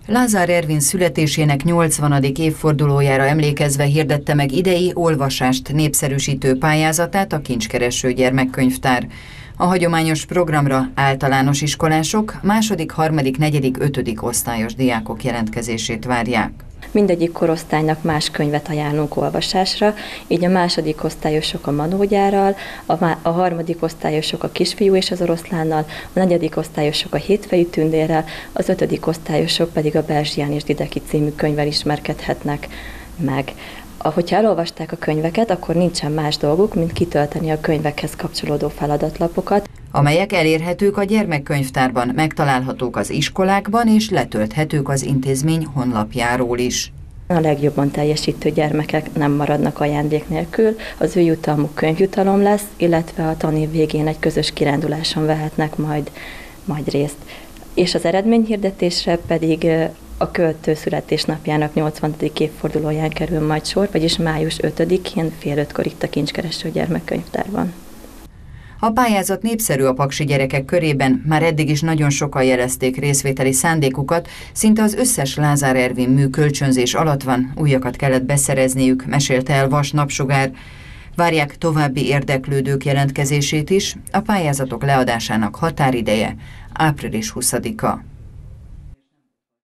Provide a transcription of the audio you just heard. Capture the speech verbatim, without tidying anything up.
Lázár Ervin születésének nyolcvanadik évfordulójára emlékezve hirdette meg idei olvasást népszerűsítő pályázatát a Kincskereső Gyermekkönyvtár. A hagyományos programra általános iskolások, második, harmadik, negyedik, ötödik osztályos diákok jelentkezését várják. Mindegyik korosztálynak más könyvet ajánlunk olvasásra, így a második osztályosok a Manógyárral, a, a harmadik osztályosok a Kisfiú és az oroszlánnal, a negyedik osztályosok a Hétfejű tündérrel, az ötödik osztályosok pedig a Berzsián és Dideki című könyvvel ismerkedhetnek meg. Ahogyha elolvasták a könyveket, akkor nincsen más dolguk, mint kitölteni a könyvekhez kapcsolódó feladatlapokat, amelyek elérhetők a gyermekkönyvtárban, megtalálhatók az iskolákban és letölthetők az intézmény honlapjáról is. A legjobban teljesítő gyermekek nem maradnak ajándék nélkül, az ő jutalmuk könyvjutalom lesz, illetve a tanév végén egy közös kiránduláson vehetnek majd, majd részt. És az eredményhirdetésre pedig a költő születésnapjának nyolcvanadik évfordulóján kerül majd sor, vagyis május ötödikén fél ötkor itt a Kincskereső Gyermekkönyvtárban. A pályázat népszerű a paksi gyerekek körében, már eddig is nagyon sokan jelezték részvételi szándékukat, szinte az összes Lázár Ervin mű kölcsönzés alatt van, újakat kellett beszerezniük, mesélte el Vas Napsugár. Várják további érdeklődők jelentkezését is, a pályázatok leadásának határideje április huszadika.